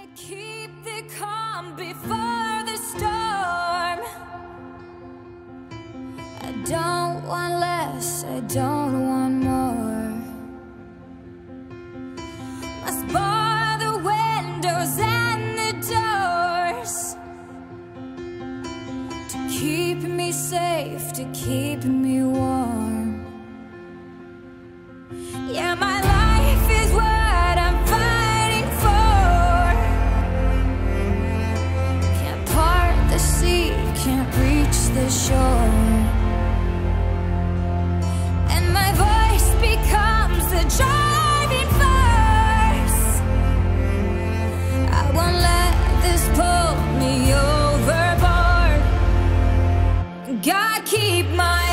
Keep the calm before the storm. I don't want less, I don't want more. Must bar the windows and the doors to keep me safe, to keep me warm. Yeah, my life is what I'm fighting for. Can't part the sea, can't reach the shore. And my voice becomes the driving force. I won't let this pull me overboard. God, keep my